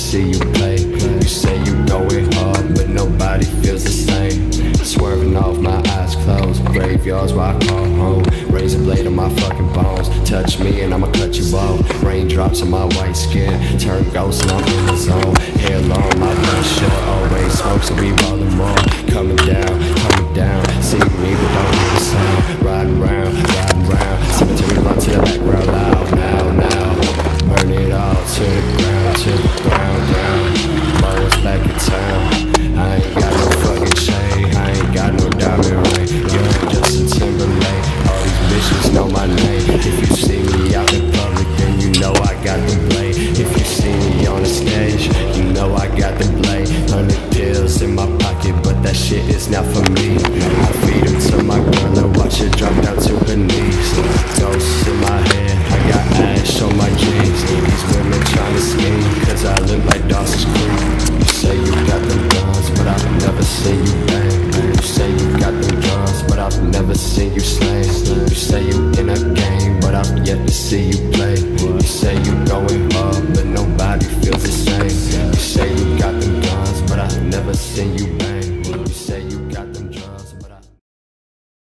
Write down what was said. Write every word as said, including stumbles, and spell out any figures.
see you play. You say you going hard, but nobody feels the same. Swerving off, my eyes closed. Graveyards where I call home. Razor blade on my fucking bones. Touch me and I'ma cut you off. Raindrops on my white skin. Turn ghost and I'm in the zone. Hair long, my blood short. Always smoke, so we rollin' more. Coming down, coming down. See me, but don't hear the sound. Riding round, riding round. Cemetery run to the background loud. Now, now. Burn it all to the ground, to the ground, ground. Bones back in town. I ain't got no fucking shade. I ain't got no diamond ring. Young Justin Timberlake. All these bitches know my name. If you see me out in public, then you know I got the blade. If you see me on the stage, you know I got the blade. Hundred pills in my pocket, but that shit is not for me. I feed them to my girl and watch her drop down to her knees. Ghosts in my head, I got ash on my jeans. These women trying to scheme, cause I look like Dawson's Creek. You say you got them guns, but I've never seen you bang. You say you got them guns, but I've never seen you slay. You say you in a game, but I've yet to see you play. You say you going